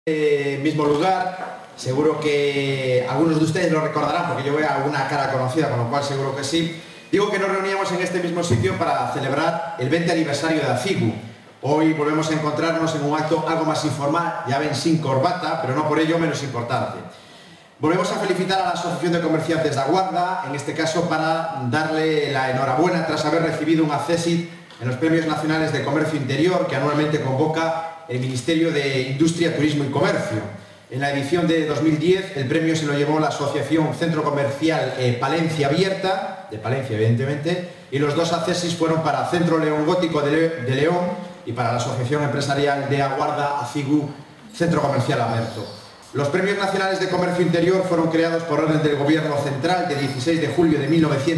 Mismo lugar, seguro que algunos de ustedes lo recordarán porque yo veo alguna cara conocida, con lo cual seguro que sí. Digo que nos reuníamos en este mismo sitio para celebrar el 20 aniversario de ACIGU. Hoy volvemos a encontrarnos en un acto algo más informal, ya ven, sin corbata, pero no por ello menos importante. Volvemos a felicitar a la Asociación de Comerciantes de Aguarda, en este caso para darle la enhorabuena tras haber recibido un accésit en los Premios Nacionales de Comercio Interior que anualmente convoca el Ministerio de Industria, Turismo y Comercio. En la edición de 2010 el premio se lo llevó la Asociación Centro Comercial Palencia Abierta, de Palencia evidentemente, y los dos accesis fueron para Centro León Gótico de León y para la Asociación Empresarial de Aguarda, ACIGU, Centro Comercial Abierto. Los Premios Nacionales de Comercio Interior fueron creados por orden del Gobierno Central de 16 de julio de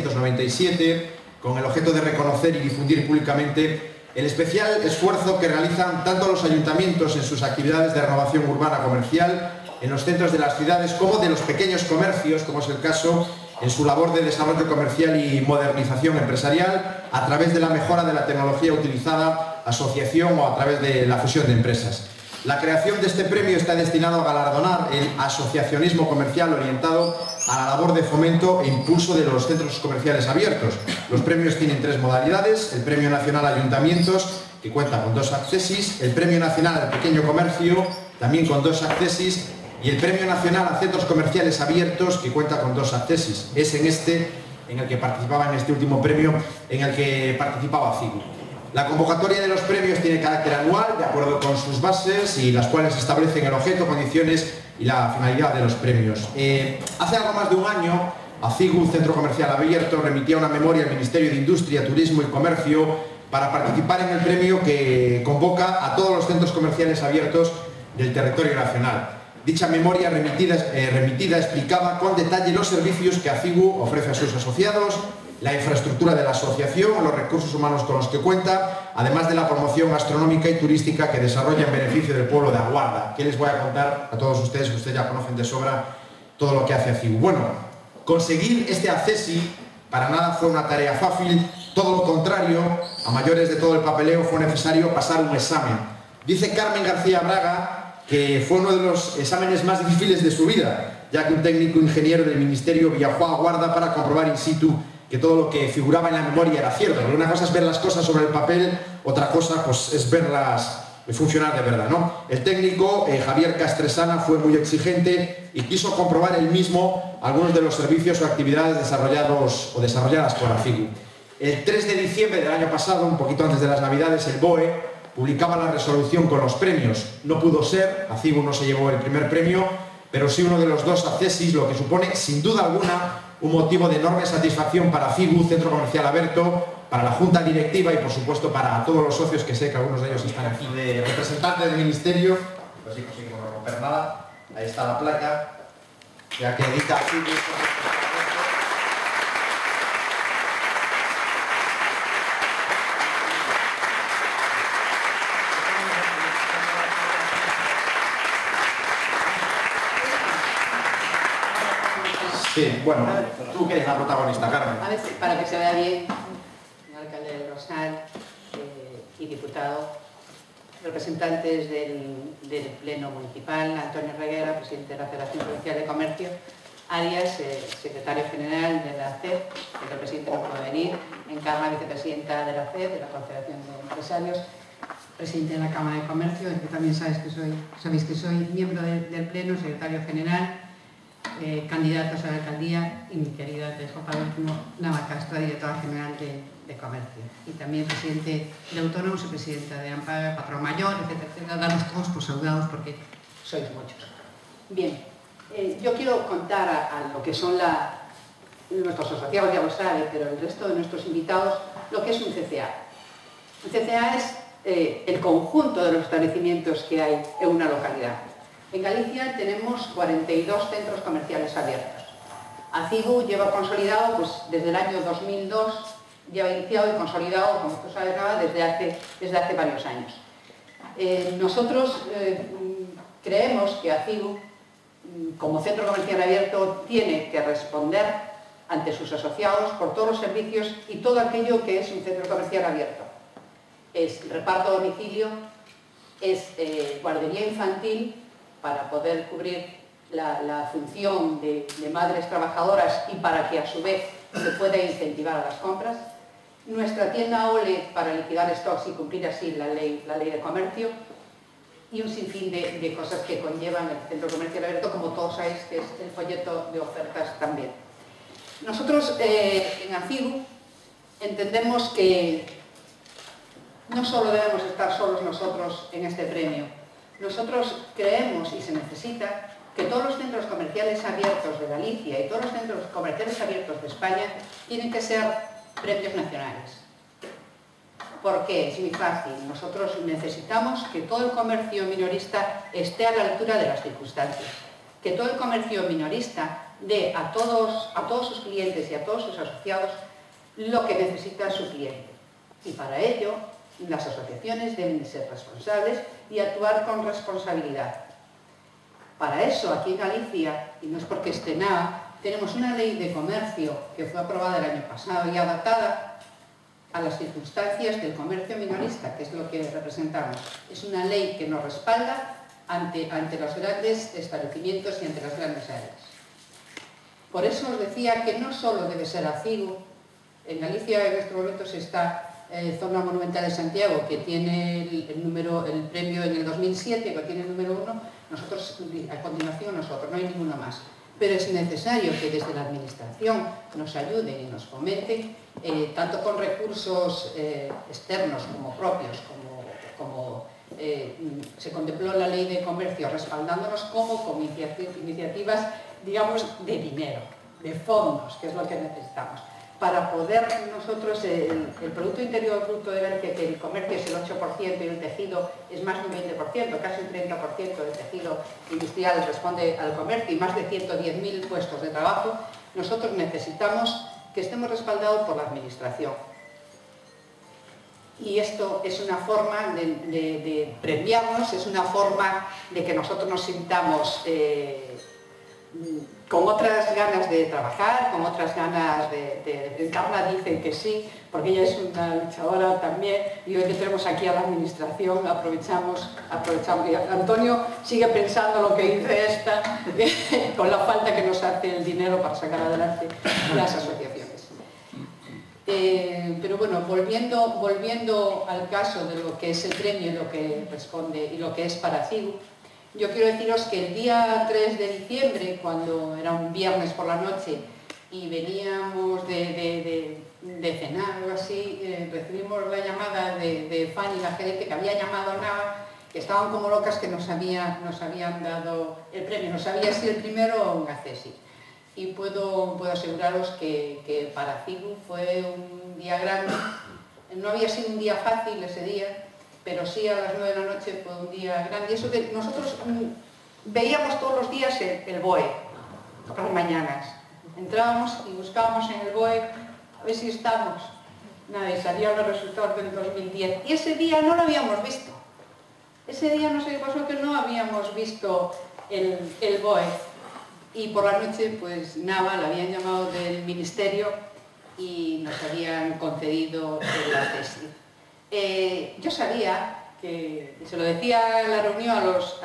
1997 con el objeto de reconocer y difundir públicamente el especial esfuerzo que realizan tanto los ayuntamientos en sus actividades de renovación urbana comercial en los centros de las ciudades como de los pequeños comercios, como es el caso en su labor de desarrollo comercial y modernización empresarial a través de la mejora de la tecnología utilizada, asociación o a través de la fusión de empresas. La creación de este premio está destinado a galardonar el asociacionismo comercial orientado a la labor de fomento e impulso de los centros comerciales abiertos. Los premios tienen tres modalidades: el Premio Nacional Ayuntamientos, que cuenta con 2 accesis, el Premio Nacional al Pequeño Comercio, también con 2 accesis, y el Premio Nacional a Centros Comerciales Abiertos, que cuenta con 2 accesis. Es en el que participaba, en este último premio, en el que participaba ACIGU. La convocatoria de los premios tiene carácter anual, de acuerdo con sus bases, y las cuales establecen el objeto, condiciones y la finalidad de los premios. Hace algo más de un año, ACIGU, Centro Comercial Abierto, remitía una memoria al Ministerio de Industria, Turismo y Comercio para participar en el premio que convoca a todos los centros comerciales abiertos del territorio nacional. Dicha memoria remitida explicaba con detalle los servicios que ACIGU ofrece a sus asociados, la infraestructura de la asociación, los recursos humanos con los que cuenta, además de la promoción gastronómica y turística que desarrolla en beneficio del pueblo de Aguarda. ¿Qué les voy a contar a todos ustedes, que ustedes ya conocen de sobra todo lo que hace ACIGU? Bueno, conseguir este accesi para nada fue una tarea fácil, todo lo contrario, a mayores de todo el papeleo fue necesario pasar un examen. Dice Carmen García Braga que fue uno de los exámenes más difíciles de su vida, ya que un técnico ingeniero del Ministerio viajó a Aguarda para comprobar in situ que todo lo que figuraba en la memoria era cierto. Porque una cosa es ver las cosas sobre el papel, otra cosa pues es verlas funcionar de verdad, ¿no? El técnico, Javier Castresana, fue muy exigente y quiso comprobar él mismo algunos de los servicios o actividades desarrolladas por ACIGU. El 3 de diciembre del año pasado, un poquito antes de las Navidades, el BOE publicaba la resolución con los premios. No pudo ser, ACIGU no se llevó el primer premio, pero sí uno de los 2 accesis, lo que supone, sin duda alguna, un motivo de enorme satisfacción para ACIGU, Centro Comercial Abierto, para la Junta Directiva y, por supuesto, para todos los socios, que sé que algunos de ellos están aquí de representantes del Ministerio. Pues sí, conseguimos no romper nada. Ahí está la placa, ya que edita ACIGU. Sí, bueno, tú que eres la protagonista, Carmen. A ver, para que se vea bien, el alcalde del Rosal y diputado, representantes del Pleno Municipal, Antonio Reguera, presidente de la Federación Provincial de Comercio, Arias, secretario general de la CED, el presidente no puede venir, Encarna, vicepresidenta de la CED, de la Confederación de Empresarios, presidente de la Cámara de Comercio, que también sabéis que soy miembro del Pleno, secretario general, candidatos a la alcaldía, y mi querida Teresa Navacastro, directora general de Comercio, y también presidente de Autónomos y presidenta de AMPA, patrón mayor, etcétera, etcétera. Daros todos por saludados porque sois muchos. Bien, yo quiero contar a lo que son nuestros asociados, ya lo saben, pero el resto de nuestros invitados, lo que es un CCA. Un CCA es el conjunto de los establecimientos que hay en una localidad. En Galicia tenemos 42 centros comerciales abiertos. ACIGU lleva consolidado, pues desde el año 2002, lleva iniciado y consolidado, como tú sabes, desde hace varios años. Nosotros creemos que ACIGU, como centro comercial abierto, tiene que responder ante sus asociados por todos los servicios y todo aquello que es un centro comercial abierto. Es reparto a domicilio, es guardería infantil, para poder cubrir la función de madres trabajadoras y para que a su vez se pueda incentivar a las compras, nuestra tienda OLE para liquidar stocks y cumplir así la ley de comercio, y un sinfín de cosas que conllevan el Centro Comercial Abierto, como todos sabéis, que es el folleto de ofertas también. Nosotros en ACIGU entendemos que no solo debemos estar solos nosotros en este premio. Nosotros creemos, y se necesita, que todos los centros comerciales abiertos de Galicia y todos los centros comerciales abiertos de España tienen que ser premios nacionales. ¿Por qué? Es muy fácil. Nosotros necesitamos que todo el comercio minorista esté a la altura de las circunstancias. Que todo el comercio minorista dé a todos sus clientes y a todos sus asociados lo que necesita su cliente. Y para ello, las asociaciones deben ser responsables y actuar con responsabilidad. Para eso, aquí en Galicia, y no es porque esté nada, tenemos una ley de comercio que fue aprobada el año pasado y adaptada a las circunstancias del comercio minorista, que es lo que representamos. Es una ley que nos respalda ante los grandes establecimientos y ante las grandes áreas. Por eso os decía que no solo debe ser ACIGU. En Galicia en estos momentos está Zona Monumental de Santiago, que tiene el premio en el 2007, que tiene el número 1, nosotros, a continuación nosotros, no hay ninguno más. Pero es necesario que desde la Administración nos ayuden y nos fomenten, tanto con recursos externos como propios, como se contempló en la Ley de Comercio, respaldándonos, como con iniciativas, digamos, de dinero, de fondos, que es lo que necesitamos, para poder nosotros, el Producto Interior Bruto de Galicia, que el comercio es el 8% y el tejido es más de un 20%, casi un 30% del tejido industrial responde al comercio y más de 110.000 puestos de trabajo, nosotros necesitamos que estemos respaldados por la Administración. Y esto es una forma de premiarnos, es una forma de que nosotros nos sintamos con otras ganas de trabajar, con otras ganas de Carla dice que sí, porque ella es una luchadora también, y hoy que tenemos aquí a la Administración, aprovechamos, y Antonio sigue pensando lo que dice esta, con la falta que nos hace el dinero para sacar adelante las asociaciones. Pero bueno, volviendo al caso de lo que es el premio y lo que responde y lo que es para ACIGU, yo quiero deciros que el día 3 de diciembre, cuando era un viernes por la noche y veníamos de cenar o así, recibimos la llamada de Fanny, la gerente, que había llamado a Nava, que estaban como locas que nos habían dado el premio, no sabía si el primero o un accesi. Y puedo aseguraros que para ACIGU fue un día grande. No había sido un día fácil ese día, pero sí a las 9 de la noche fue un día grande. Y eso que nosotros veíamos todos los días el BOE, por las mañanas. Entrábamos y buscábamos en el BOE a ver si estamos. Nada, y salían los resultados del 2010. Y ese día no lo habíamos visto. Ese día no sé qué pasó, que no habíamos visto el BOE. Y por la noche, pues Nava, la habían llamado del Ministerio y nos habían concedido el accesi. Yo sabía que, se lo decía en la reunión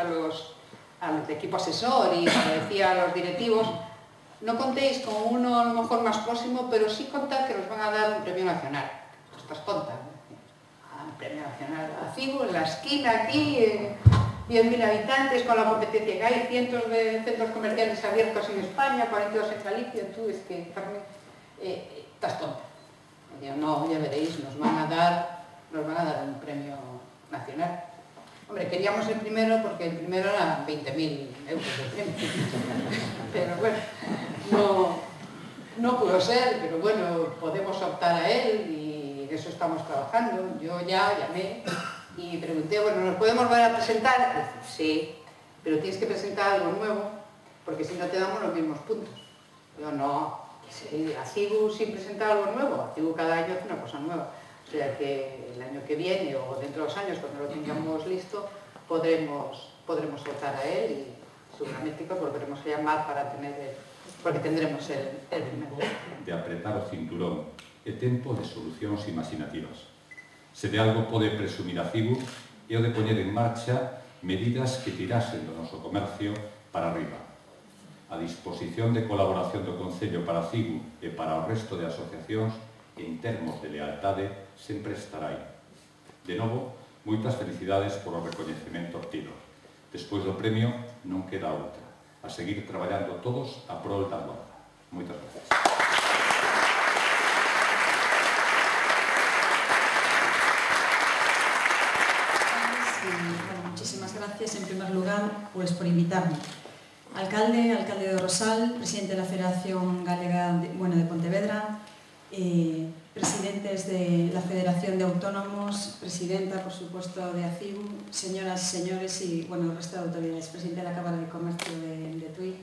al equipo asesor y se lo decía a los directivos, no contéis con uno a lo mejor más próximo, pero sí contad que nos van a dar un premio nacional. Estás tonta, ¿no? Un premio nacional. ACIGU en la esquina aquí, 10.000 habitantes, con la competencia que hay, cientos de centros comerciales abiertos en España, 42 en Galicia, tú es que, Carmen, estás tonta. Y yo, no, ya veréis, nos van a dar un premio nacional. Hombre, queríamos el primero porque el primero eran 20.000 euros de premio. Pero bueno, no pudo ser, pero bueno, podemos optar a él y en eso estamos trabajando. Yo ya llamé y pregunté, bueno, ¿nos podemos volver a presentar? Dice, sí, pero tienes que presentar algo nuevo porque si no te damos los mismos puntos. Yo no, ACIGU sin presentar algo nuevo, ACIGU cada año hace una cosa nueva. O sea que el año que viene o dentro de 2 años, cuando lo tengamos listo, podremos votar a él y seguramente pues volveremos a llamar para porque tendremos el primero. De apretar o cinturón é tempo de solucións imaginativas. Se de algo pode presumir ACIGU é o de poñer en marcha medidas que tirasen do noso comercio para arriba. A disposición de colaboración do Concello para Cigu e para o resto de asociacións en termos de lealtade sempre estará aí. De novo, moitas felicidades por o recoñecemento obtido. Despois do premio non queda outra. A seguir traballando todos a prol da Guarda. Moitas gracias. Muchísimas gracias en primer lugar pues, por invitarme. Alcalde de Rosal, presidente de la Federación Galega de Pontevedra, presidentes de la Federación de Autónomos, presidenta, por supuesto, de ACIBU, señoras y señores y el resto de autoridades, presidente de la Cámara de Comercio de Tui.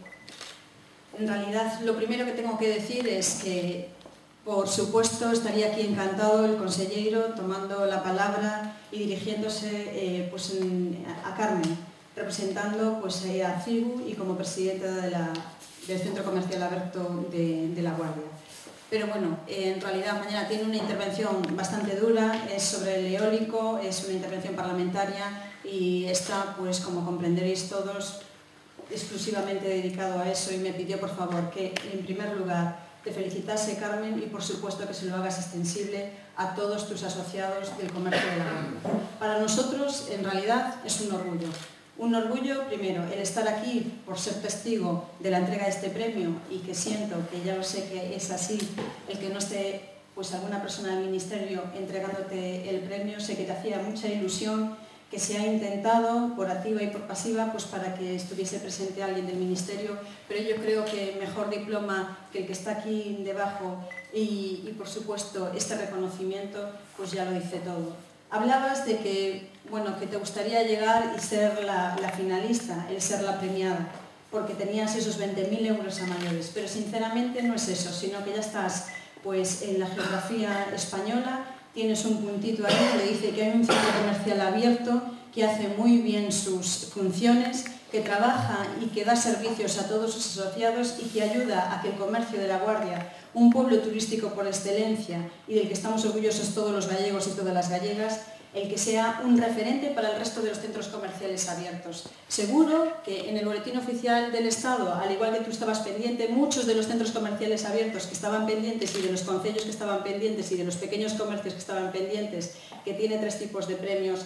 En realidad, lo primero que tengo que decir es que, por supuesto, estaría aquí encantado el consellero tomando la palabra y dirigiéndose a Carmen, representando a CIBU y como presidenta del Centro Comercial Aberto de La Guardia. Pero bueno, en realidad mañana tiene una intervención bastante dura, es sobre el eólico, es una intervención parlamentaria y está, pues como comprenderéis todos, exclusivamente dedicado a eso y me pidió por favor que en primer lugar te felicitase Carmen y por supuesto que se lo hagas extensible a todos tus asociados del comercio de La Guardia. Para nosotros en realidad es un orgullo. Un orgullo, primero, el estar aquí por ser testigo de la entrega de este premio y que siento que ya lo sé que es así, el que no esté pues alguna persona del Ministerio entregándote el premio, sé que te hacía mucha ilusión, que se ha intentado por activa y por pasiva pues para que estuviese presente alguien del Ministerio, pero yo creo que mejor diploma que el que está aquí debajo y por supuesto este reconocimiento pues ya lo dice todo. Hablabas de que te gustaría llegar y ser la finalista, el ser la premiada, porque tenías esos 20.000 euros a mayores, pero sinceramente no es eso, sino que ya estás pues en la geografía española, tienes un puntito ahí que dice que hay un centro comercial abierto que hace muy bien sus funciones, que trabaja y que da servicios a todos sus asociados y que ayuda a que el comercio de La Guardia, un pueblo turístico por excelencia y del que estamos orgullosos todos los gallegos y todas las gallegas, el que sea un referente para el resto de los centros comerciales abiertos. Seguro que en el boletín oficial del Estado, al igual que tú estabas pendiente, muchos de los centros comerciales abiertos que estaban pendientes y de los concellos que estaban pendientes y de los pequeños comercios que estaban pendientes, que tiene 3 tipos de premios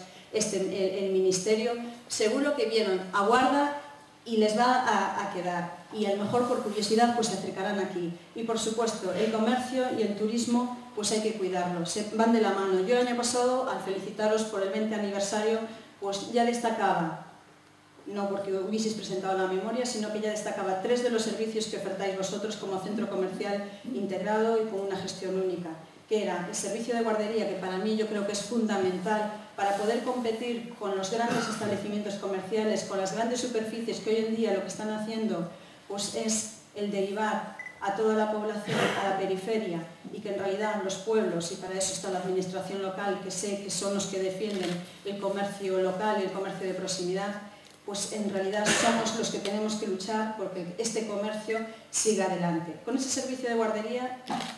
el Ministerio, seguro que vieron a Guarda y les va a quedar. Y a lo mejor por curiosidad pues se acercarán aquí. Y por supuesto, el comercio y el turismo pues hay que cuidarlos, se van de la mano. Yo el año pasado, al felicitaros por el 20 aniversario, pues ya destacaba, no porque hubieseis presentado la memoria, sino que ya destacaba 3 de los servicios que ofertáis vosotros como centro comercial integrado y con una gestión única, que era el servicio de guardería, que para mí yo creo que es fundamental para poder competir con los grandes establecimientos comerciales, con las grandes superficies que hoy en día lo que están haciendo pues es el derivar a toda la población a la periferia y que en realidad los pueblos, y para eso está la administración local, que sé que son los que defienden el comercio local y el comercio de proximidad, pues en realidad somos los que tenemos que luchar porque este comercio siga adelante. Con ese servicio de guardería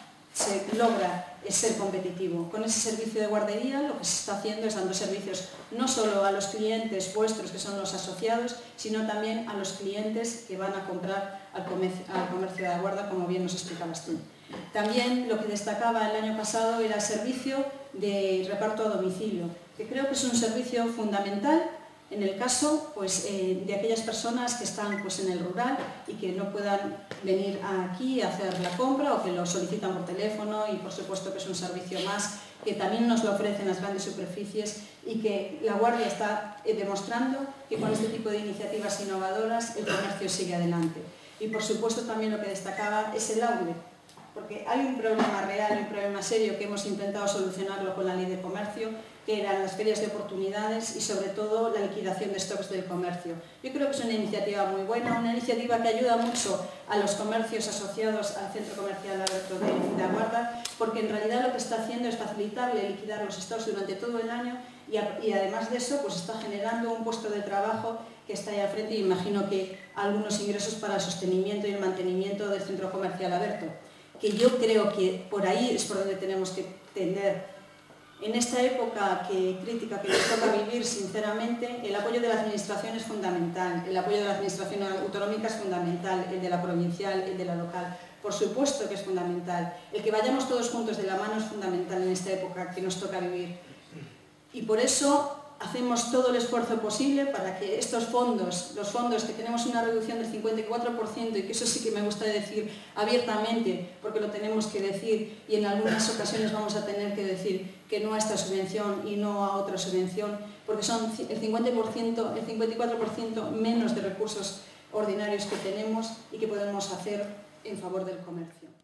se logra ser competitivo. Con ese servicio de guardería lo que se está haciendo es dando servicios no solo a los clientes vuestros, que son los asociados, sino también a los clientes que van a comprar al comercio de La Guarda, como bien nos explicabas tú. También lo que destacaba el año pasado era el servicio de reparto a domicilio, que creo que es un servicio fundamental en el caso pues, de aquellas personas que están pues, en el rural y que no puedan venir aquí a hacer la compra o que lo solicitan por teléfono y por supuesto que es un servicio más que también nos lo ofrecen las grandes superficies y que La Guardia está demostrando que con este tipo de iniciativas innovadoras el comercio sigue adelante. Y por supuesto también lo que destacaba es el outlet, porque hay un problema real, un problema serio que hemos intentado solucionarlo con la ley de comercio, que eran las ferias de oportunidades y sobre todo la liquidación de stocks del comercio. Yo creo que es una iniciativa muy buena, una iniciativa que ayuda mucho a los comercios asociados al Centro Comercial Aberto de La Guarda, porque en realidad lo que está haciendo es facilitarle liquidar los stocks durante todo el año y además de eso pues está generando un puesto de trabajo que está ahí al frente y imagino que algunos ingresos para el sostenimiento y el mantenimiento del Centro Comercial Aberto, que yo creo que por ahí es por donde tenemos que tender En esta época crítica que nos toca vivir, sinceramente, el apoyo de la Administración es fundamental, el apoyo de la Administración autonómica es fundamental, el de la provincial, el de la local, por supuesto que es fundamental. El que vayamos todos juntos de la mano es fundamental en esta época que nos toca vivir. Y por eso hacemos todo el esfuerzo posible para que estos fondos, los fondos que tenemos una reducción del 54%, y que eso sí que me gusta decir abiertamente, porque lo tenemos que decir, y en algunas ocasiones vamos a tener que decir que no a esta subvención y no a otra subvención, porque son el 50%, el 54% menos de recursos ordinarios que tenemos y que podemos hacer en favor del comercio.